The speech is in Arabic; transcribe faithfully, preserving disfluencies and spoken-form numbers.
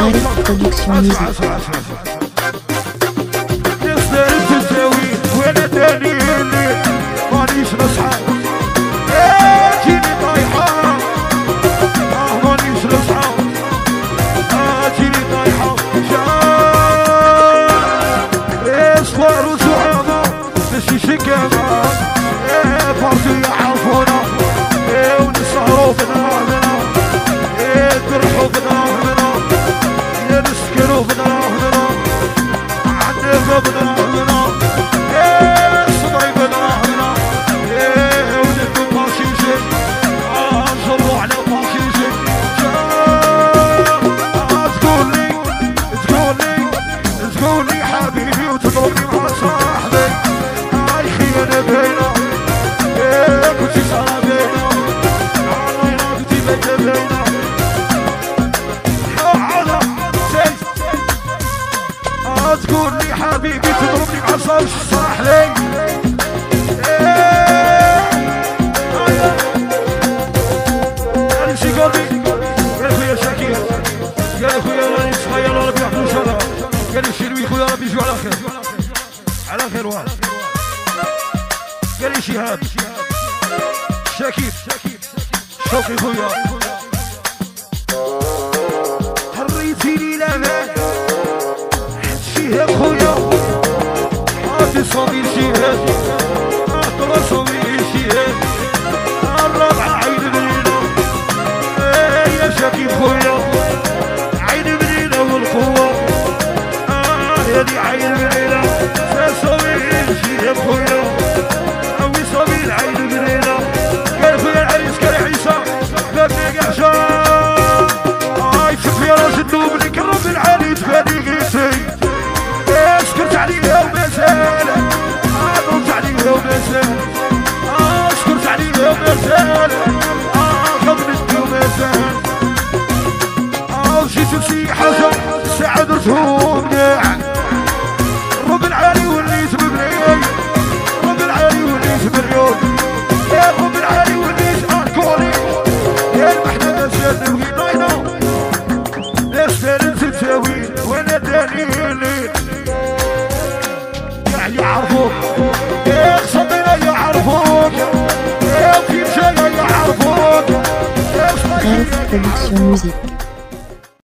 Arif Production Music. تقول لي حبيبي تضربني بعصاش صاح لي امشي قلبي قال خويا شاكير قال خويا راني صغير ربي يحفظو شهر قال لي شيروي خويا ربي يجيو على خير على خير واحد قال لي شهاب شاكير شوقي خويا حريتيني لامان شهاب خويا عاطي صديق شهاب عطرة صديق شهاب الرابعة عين بنينة يا شاكيب خويا عين بنينة والقوة هذه عين بنينة صديق شهاب خويا أوي صديق عين بنينة قال خويا العريس كان عيسى بابني قعشان هاي شوف يا راجل دوبني كرم العالي تفادي قيسي اشكرت عليها وما زال ردت عليها وما زال اشكرت عليها وما زال خبرتني وما زال جيت بشي حاجة ساعة درتهم كاع رب العالي وليت ببنية رب العالي وليت باليوم يا رب العالي وليت انكولي يا المحنة زاد نبغي ناينو ناس دارت تساوي وانا داني الليل يعرفوك يا خصمنا يعرفوك يا في مشايا يعرفوك Arif Production Music.